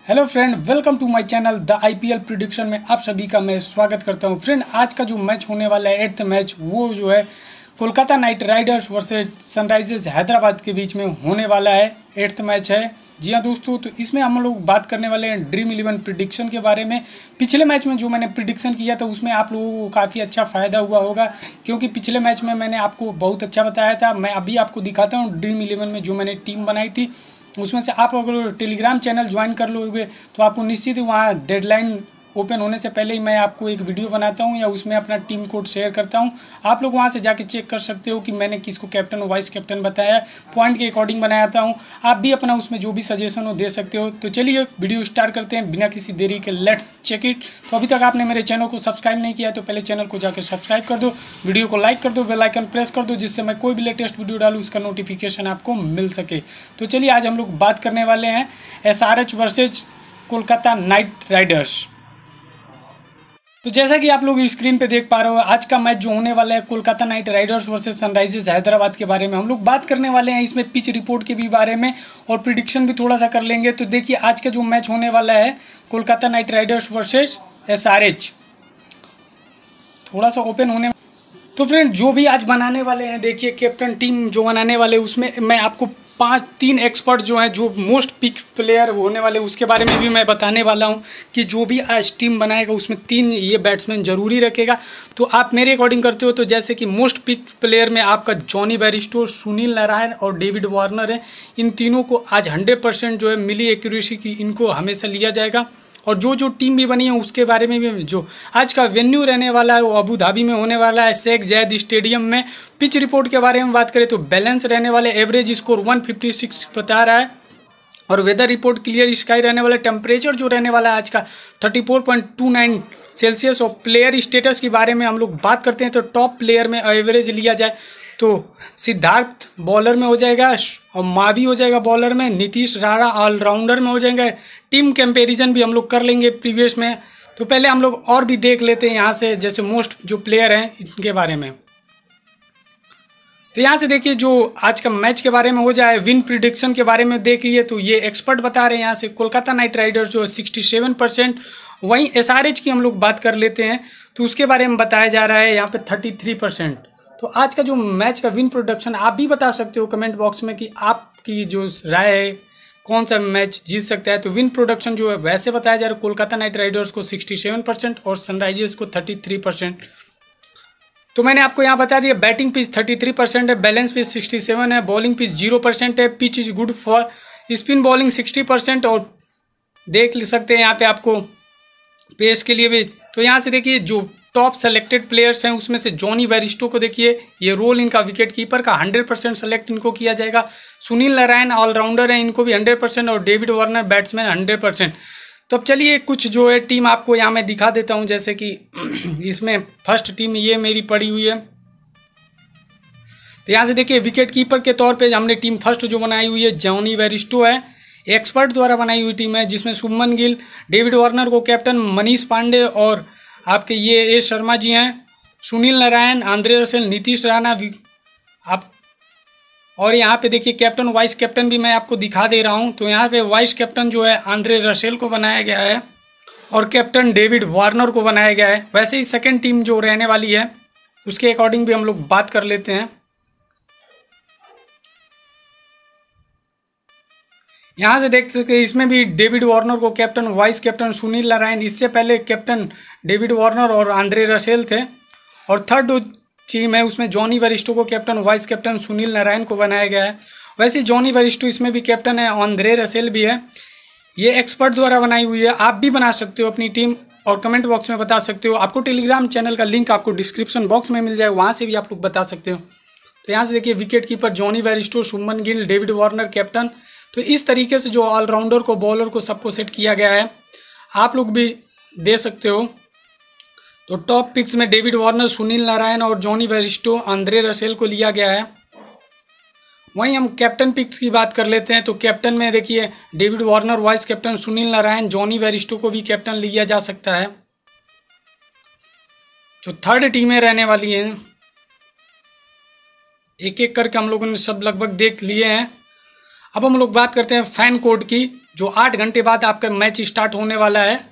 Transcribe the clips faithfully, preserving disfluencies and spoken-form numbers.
Hello friend, welcome to my channel the IPL prediction में आप सभी का मैं स्वागत करता हूं। फ्रेंड, आज का जो मैच होने वाला है एट्थ मैच, वो जो है Kolkata Knight Riders versus Sunrisers Hyderabad के बीच में होने वाला है। एट्थ मैच है। जी हाँ दोस्तों, तो इसमें हम लोग बात करने वाले हैं ड्रीम इलेवन प्रिडिक्शन के बारे में। पिछले मैच में जो मैंने प्रिडिक्शन किया था उसमें आप लोगों को काफ़ी अच्छा फ़ायदा हुआ होगा, क्योंकि पिछले मैच में मैंने आपको बहुत अच्छा बताया था। मैं अभी आपको दिखाता हूँ ड्रीम इलेवन में जो मैंने टीम बनाई थी, उसमें से आप अगर टेलीग्राम चैनल ज्वाइन कर लोगे तो आपको निश्चित ही वहाँ डेडलाइन ओपन होने से पहले ही मैं आपको एक वीडियो बनाता हूँ या उसमें अपना टीम कोड शेयर करता हूँ। आप लोग वहाँ से जाके चेक कर सकते हो कि मैंने किसको कैप्टन और वाइस कैप्टन बताया है, पॉइंट के अकॉर्डिंग बनाता हूँ। आप भी अपना उसमें जो भी सजेशन हो दे सकते हो। तो चलिए वीडियो स्टार्ट करते हैं बिना किसी देरी के। Let's check it. तो अभी तक आपने मेरे चैनल को सब्सक्राइब नहीं किया तो पहले चैनल को जाकर सब्सक्राइब कर दो, वीडियो को लाइक कर दो, बेल आइकन प्रेस कर दो, जिससे मैं कोई भी लेटेस्ट वीडियो डालूँ उसका नोटिफिकेशन आपको मिल सके। तो चलिए आज हम लोग बात करने वाले हैं S R H versus Kolkata Knight Riders. तो जैसा कि आप लोग स्क्रीन पे देख पा रहे हो, आज का मैच जो होने वाला है Kolkata Knight Riders versus Sunrisers Hyderabad के बारे में हम लोग बात करने वाले हैं। इसमें पिच रिपोर्ट के भी बारे में और प्रिडिक्शन भी थोड़ा सा कर लेंगे। तो देखिए आज का जो मैच होने वाला है Kolkata Knight Riders versus S R H, थोड़ा सा ओपन होने। तो फ्रेंड, जो भी आज बनाने वाले हैं, देखिए कैप्टन टीम जो बनाने वाले उसमें मैं आपको पांच तीन एक्सपर्ट जो हैं, जो मोस्ट पिक प्लेयर होने वाले उसके बारे में भी मैं बताने वाला हूं कि जो भी आज टीम बनाएगा उसमें तीन ये बैट्समैन जरूरी रखेगा। तो आप मेरे अकॉर्डिंग करते हो तो जैसे कि मोस्ट पिक प्लेयर में आपका जॉनी बेयरस्टो, सुनील नारायण और डेविड वार्नर है। इन तीनों को आज हंड्रेड परसेंट जो है मिली एक्यूरेसी की इनको हमेशा लिया जाएगा। और जो जो टीम भी बनी है उसके बारे में भी, जो आज का वेन्यू रहने वाला है वो अबू धाबी में होने वाला है, शेख जायद स्टेडियम में। पिच रिपोर्ट के बारे में बात करें तो बैलेंस रहने वाले, एवरेज स्कोर एक सौ छप्पन बता रहा है। और वेदर रिपोर्ट क्लियर स्काई रहने वाला। टेम्परेचर जो रहने वाला है आज का चौंतीस पॉइंट दो नौ सेल्सियस। और प्लेयर स्टेटस के बारे में हम लोग बात करते हैं तो टॉप प्लेयर में एवरेज लिया जाए तो सिद्धार्थ बॉलर में हो जाएगा और मावी हो जाएगा बॉलर में, नीतीश राणा ऑलराउंडर में हो जाएंगे। टीम कंपैरिजन भी हम लोग कर लेंगे प्रीवियस में। तो पहले हम लोग और भी देख लेते हैं यहाँ से, जैसे मोस्ट जो प्लेयर हैं इनके बारे में। तो यहाँ से देखिए जो आज का मैच के बारे में हो जाए, विन प्रिडिक्शन के बारे में देखिए तो ये एक्सपर्ट बता रहे हैं यहाँ से कोलकाता नाइट राइडर्स जो है सिक्सटी सेवन परसेंट। वहीं एस आर एच की हम लोग बात कर लेते हैं तो उसके बारे में बताया जा रहा है यहाँ पे थर्टी थ्री परसेंट। तो आज का जो मैच का विन प्रोडक्शन आप भी बता सकते हो कमेंट बॉक्स में कि आपकी जो राय है कौन सा मैच जीत सकता है। तो विन प्रोडक्शन जो है वैसे बताया जा रहा है कोलकाता नाइट राइडर्स को सिक्सटी सेवन परसेंट और सनराइजर्स को थर्टी थ्री परसेंट। तो मैंने आपको यहाँ बता दिया batting pitch thirty three percent है, बैलेंस पिच सिक्सटी सेवन है, बॉलिंग पिच जीरो परसेंट है, pitch is good for spin bowling sixty percent. और देख सकते हैं यहाँ पे आपको पेस के लिए भी। तो यहाँ से देखिए जो टॉप सेलेक्टेड प्लेयर्स हैं उसमें से जॉनी बेयरस्टो को देखिए, ये रोल इनका विकेट कीपर का हंड्रेड परसेंट सेलेक्ट इनको किया जाएगा। सुनील नारायण ऑलराउंडर हैं, इनको भी हंड्रेड परसेंट और David Warner batsman hundred percent. तो अब चलिए कुछ जो है टीम आपको यहाँ मैं दिखा देता हूँ, जैसे कि इसमें फर्स्ट टीम ये मेरी पड़ी हुई है। तो यहाँ से देखिए विकेट कीपर के तौर पे हमने टीम फर्स्ट जो बनाई हुई है जॉनी बेयरस्टो है, एक्सपर्ट द्वारा बनाई हुई टीम है, जिसमें शुभमन गिल, डेविड वार्नर को कैप्टन, मनीष पांडे और आपके ये ए शर्मा जी हैं, सुनील नारायण, आंद्रे रसेल, नीतीश राणा आप। और यहाँ पे देखिए कैप्टन वाइस कैप्टन भी मैं आपको दिखा दे रहा हूँ। तो यहाँ पे वाइस कैप्टन जो है आंद्रे रसेल को बनाया गया है और कैप्टन डेविड वार्नर को बनाया गया है। वैसे ही सेकंड टीम जो रहने वाली है उसके अकॉर्डिंग भी हम लोग बात कर लेते हैं। यहाँ से देख सकते हैं इसमें भी डेविड वार्नर को captain, vice captain Sunil Narine, इससे पहले कैप्टन डेविड वार्नर और आंद्रे रसेल थे। और थर्ड टीम है उसमें जॉनी बेयरस्टो को captain, vice captain Sunil Narine को बनाया गया है। वैसे जॉनी बेयरस्टो इसमें भी कैप्टन है, आंद्रे रसेल भी है। ये एक्सपर्ट द्वारा बनाई हुई है। आप भी बना सकते हो अपनी टीम और कमेंट बॉक्स में बता सकते हो। आपको टेलीग्राम चैनल का लिंक आपको डिस्क्रिप्शन बॉक्स में मिल जाए, वहाँ से भी आप लोग बता सकते हो। तो यहाँ से देखिए wicket keeper Jonny Bairstow, Shubman Gill, David Warner captain. तो इस तरीके से जो ऑलराउंडर को, बॉलर को सबको सेट किया गया है, आप लोग भी दे सकते हो। तो टॉप पिक्स में डेविड वार्नर, सुनील नारायण और जॉनी बेयरस्टो, आंद्रे रसेल को लिया गया है। वहीं हम कैप्टन पिक्स की बात कर लेते हैं तो कैप्टन में देखिए David Warner, vice captain Sunil Narine, Jonny Bairstow को भी कैप्टन लिया जा सकता है। जो थर्ड टीमें रहने वाली हैं एक एक करके हम लोगों ने सब लगभग देख लिए हैं। अब हम लोग बात करते हैं फैन कोड की। जो आठ घंटे बाद आपका मैच स्टार्ट होने वाला है।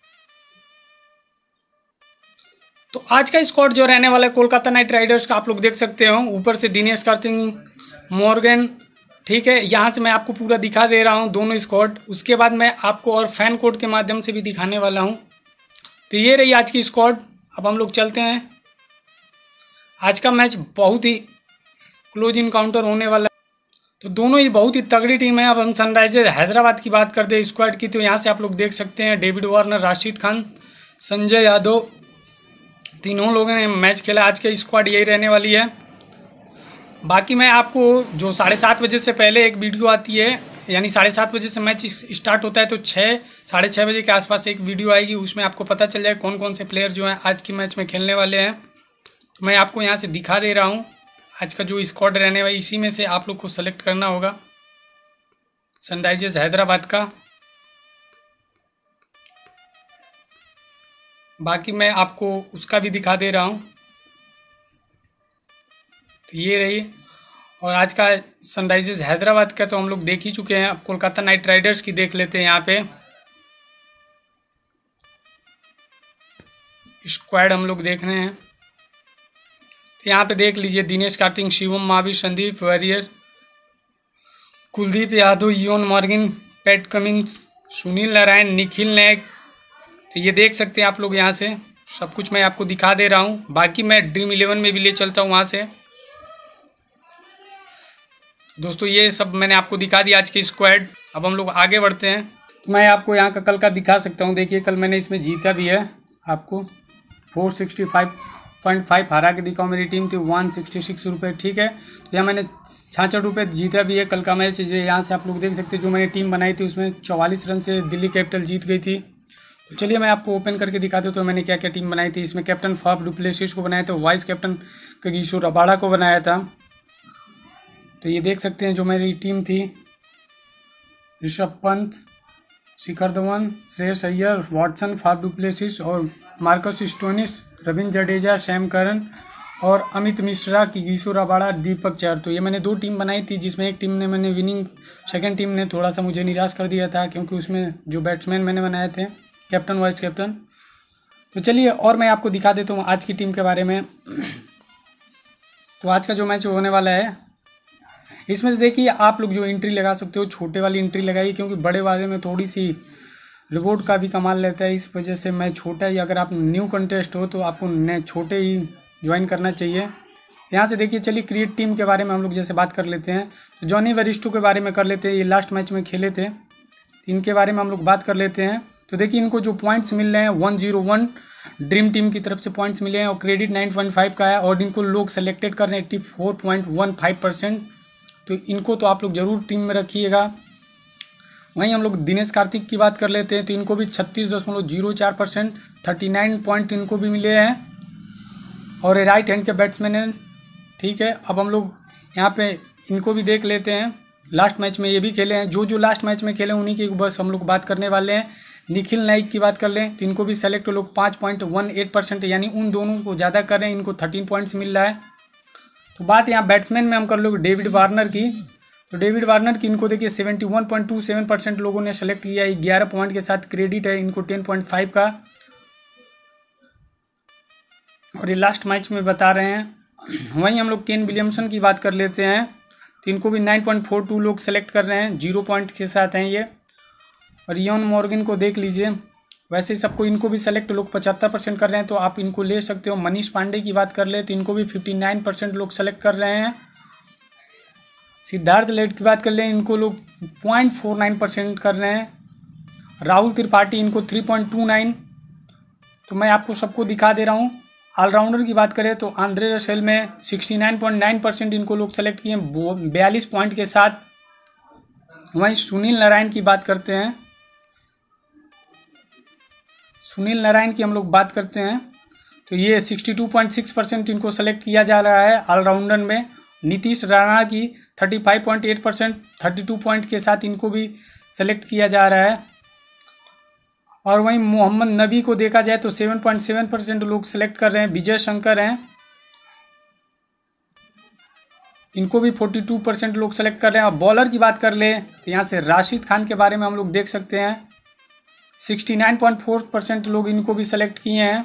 तो आज का स्क्वाड जो रहने वाला है कोलकाता नाइट राइडर्स का, आप लोग देख सकते हो। ऊपर से दिनेश कार्तिक, मॉर्गन, ठीक है। यहाँ से मैं आपको पूरा दिखा दे रहा हूँ दोनों स्क्वाड। उसके बाद मैं आपको और फैन कोड के माध्यम से भी दिखाने वाला हूँ। तो ये रही आज की स्क्वाड। अब हम लोग चलते हैं। आज का मैच बहुत ही क्लोज इनकाउंटर होने वाला है। तो दोनों ही बहुत ही तगड़ी टीम है। अब हम सनराइजर्स हैदराबाद की बात करते हैं स्क्वाड की। तो यहाँ से आप लोग देख सकते हैं डेविड वार्नर, राशिद खान, संजय यादव, तीनों लोगों ने मैच खेला। आज की स्क्वाड यही रहने वाली है। बाकी मैं आपको जो साढ़े सात बजे से पहले एक वीडियो आती है, यानी साढ़े सात बजे से मैच स्टार्ट होता है, तो छः साढ़े छः बजे के आसपास एक वीडियो आएगी। उसमें आपको पता चल जाए कौन कौन से प्लेयर जो हैं आज की मैच में खेलने वाले हैं। तो मैं आपको यहाँ से दिखा दे रहा हूँ आज का जो स्क्वाड रहने वाला। इसी में से आप लोग को सेलेक्ट करना होगा सनराइजर्स हैदराबाद का। बाकी मैं आपको उसका भी दिखा दे रहा हूँ। तो ये रही। और आज का सनराइजर्स हैदराबाद का तो हम लोग देख ही चुके हैं। अब कोलकाता नाइट राइडर्स की देख लेते हैं। यहाँ पे स्क्वाड हम लोग देख रहे हैं। तो यहाँ पे देख लीजिए Dinesh Karthik, Shivam Mavi, Sandeep Warrier, Kuldeep Yadav, Eoin Morgan, Pat Cummins, Sunil Narine, Nikhil Naik. तो ये देख सकते हैं आप लोग। यहाँ से सब कुछ मैं आपको दिखा दे रहा हूँ। बाकी मैं ड्रीम इलेवन में भी ले चलता हूँ वहाँ से। दोस्तों ये सब मैंने आपको दिखा दिया आज की स्क्वाड। अब हम लोग आगे बढ़ते हैं। तो मैं आपको यहाँ का कल का दिखा सकता हूँ। देखिए कल मैंने इसमें जीता भी है। आपको four sixty five point five हरा के दिखाऊँ। मेरी टीम थी वन सिक्सटी सिक्स रुपये, ठीक है। तो यहाँ मैंने छाछठ रुपये जीता भी है कल का मैच। यहाँ से आप लोग देख सकते हैं जो मैंने टीम बनाई थी उसमें चौवालीस रन से दिल्ली कैपिटल जीत गई थी। तो चलिए मैं आपको ओपन करके दिखा दूँ तो मैंने क्या क्या टीम बनाई थी। इसमें कैप्टन फाफ डुप्लेसिस को बनाया था, वाइस कैप्टन कागिसो रबाडा को बनाया था। तो ये देख सकते हैं जो मेरी टीम थी, Rishabh Pant, Shikhar Dhawan, Shreyas Iyer, Watson, Faf du Plessis और Marcus Stoinis, Ravindra Jadeja, Sam Curran और अमित मिश्रा, कागिसो रबाडा, दीपक चहर। तो ये मैंने दो टीम बनाई थी, जिसमें एक टीम ने मैंने विनिंग, सेकंड टीम ने थोड़ा सा मुझे निराश कर दिया था क्योंकि उसमें जो बैट्समैन मैंने बनाए थे कैप्टन वाइस कैप्टन। तो चलिए और मैं आपको दिखा देता हूँ आज की टीम के बारे में। तो आज का जो मैच होने वाला है इसमें से देखिए आप लोग जो एंट्री लगा सकते हो छोटे वाली एंट्री लगाइए, क्योंकि बड़े वाले में थोड़ी सी रिवॉर्ड का भी कमाल लेता है। इस वजह से मैं छोटा ही, अगर आप न्यू कंटेस्ट हो तो आपको नए छोटे ही ज्वाइन करना चाहिए। यहाँ से देखिए चलिए क्रिएट टीम के बारे में हम लोग जैसे बात कर लेते हैं। तो जॉनी वरिस्टो के बारे में कर लेते हैं। ये लास्ट मैच में खेले थे, इनके बारे में हम लोग बात कर लेते हैं। तो देखिए इनको जो पॉइंट्स मिल रहे हैं one zero one dream team की तरफ से पॉइंट्स मिले हैं और क्रेडिट नाइन पॉइंट फाइव का है। और इनको लोग सेलेक्टेड कर रहे हैं eighty four point one five percent. तो इनको तो आप लोग ज़रूर टीम में रखिएगा। वहीं हम लोग दिनेश कार्तिक की बात कर लेते हैं। तो इनको भी छत्तीस दशमलव जीरो चार परसेंट थर्टी नाइन पॉइंट इनको भी मिले हैं और ये राइट हैंड के बैट्समैन हैं, ठीक है। अब हम लोग यहाँ पे इनको भी देख लेते हैं। लास्ट मैच में ये भी खेले हैं, जो जो लास्ट मैच में खेले उन्हीं की बस हम लोग बात करने वाले हैं। निखिल नाइक की बात कर लें तो इनको भी सेलेक्ट लोग पाँच पॉइंट वन एट परसेंट, यानी उन दोनों को ज़्यादा कर रहे हैं, इनको थर्टीन पॉइंट्स मिल रहा है। तो बात यहाँ बैट्समैन में हम कर लोगे डेविड वार्नर की। तो डेविड वार्नर की इनको देखिए seventy one point two seven percent लोगों ने सेलेक्ट किया है। ग्यारह पॉइंट के साथ क्रेडिट है इनको टेन पॉइंट फाइव का। और ये लास्ट मैच में बता रहे हैं। वहीं हम लोग केन विलियमसन की बात कर लेते हैं। तो इनको भी नाइन पॉइंट फोर टू लोग सेलेक्ट कर रहे हैं, जीरो पॉइंट के साथ हैं ये। और इयोन मॉर्गन को देख लीजिए, वैसे ही सबको इनको भी सेलेक्ट लोग पचहत्तर परसेंट कर रहे हैं, तो आप इनको ले सकते हो। मनीष पांडे की बात कर ले तो इनको भी फिफ्टी नाइन परसेंट लोग सेलेक्ट कर रहे हैं। सिद्धार्थ लेट की बात कर लें, इनको लोग पॉइंट फोर नाइन परसेंट कर रहे हैं। राहुल त्रिपाठी इनको थ्री पॉइंट टू नाइन। तो मैं आपको सबको दिखा दे रहा हूँ। ऑलराउंडर की बात करें तो आंद्रे रसेल में sixty nine point nine percent इनको लोग सेलेक्ट किए हैं बयालीस पॉइंट के साथ। वहीं सुनील नारायण की बात करते हैं। सुनील नारायण की हम लोग बात करते हैं तो ये sixty two point six percent इनको सेलेक्ट किया जा रहा है ऑलराउंडर में। नीतीश राणा की thirty five point eight percent thirty two point के साथ इनको भी सेलेक्ट किया जा रहा है। और वहीं मोहम्मद नबी को देखा जाए तो सेवन पॉइंट सेवन परसेंट लोग सेलेक्ट कर रहे हैं। विजय शंकर हैं इनको भी फोर्टी टू परसेंट लोग सेलेक्ट कर रहे हैं। और बॉलर की बात कर ले तो यहाँ से राशिद खान के बारे में हम लोग देख सकते हैं, sixty nine point four percent लोग इनको भी सेलेक्ट किए हैं।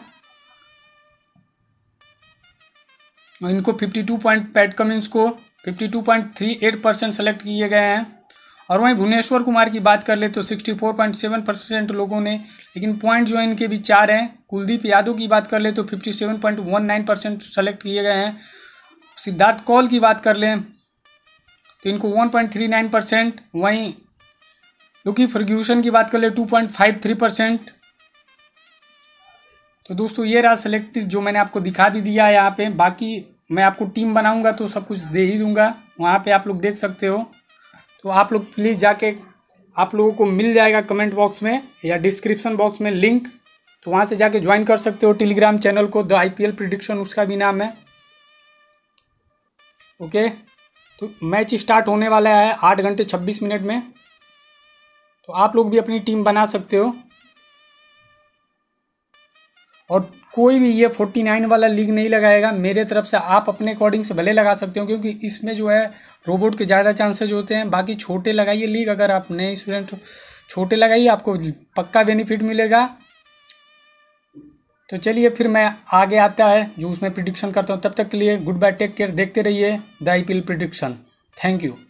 और इनको fifty two point Pat Cummins को fifty two point three eight percent select किए गए हैं। और वहीं भुवनेश्वर कुमार की बात कर ले तो sixty four point seven percent लोगों ने, लेकिन पॉइंट जो है इनके भी चार हैं। कुलदीप यादव की बात कर ले तो fifty seven point one nine percent select किए गए हैं। सिद्धार्थ कौल की बात कर लें तो इनको one point three nine percent, वहीं लुकी फर्ग्यूसन की बात कर ले two point five three percent. तो दोस्तों ये रहा सेलेक्टेड जो मैंने आपको दिखा भी दिया है यहाँ पे। बाकी मैं आपको टीम बनाऊंगा तो सब कुछ दे ही दूंगा, वहाँ पे आप लोग देख सकते हो। तो आप लोग प्लीज़ जाके, आप लोगों को मिल जाएगा कमेंट बॉक्स में या डिस्क्रिप्शन बॉक्स में लिंक, तो वहाँ से जाके ज्वाइन कर सकते हो टेलीग्राम चैनल को, द आईपीएल प्रिडिक्शन उसका भी नाम है। ओके, तो मैच स्टार्ट होने वाला है आठ घंटे छब्बीस मिनट में, तो आप लोग भी अपनी टीम बना सकते हो। और कोई भी ये फोर्टी नाइन वाला लीग नहीं लगाएगा मेरे तरफ से, आप अपने अकॉर्डिंग से भले लगा सकते हो, क्योंकि इसमें जो है रोबोट के ज़्यादा चांसेज होते हैं। बाकी छोटे लगाइए लीग, अगर आप नए स्टूडेंट छोटे लगाइए, आपको पक्का बेनिफिट मिलेगा। तो चलिए फिर मैं आगे आता है जो उसमें प्रिडिक्शन करता हूँ। तब तक के लिए गुड बाय, टेक केयर, देखते रहिए the IPL prediction. Thank you.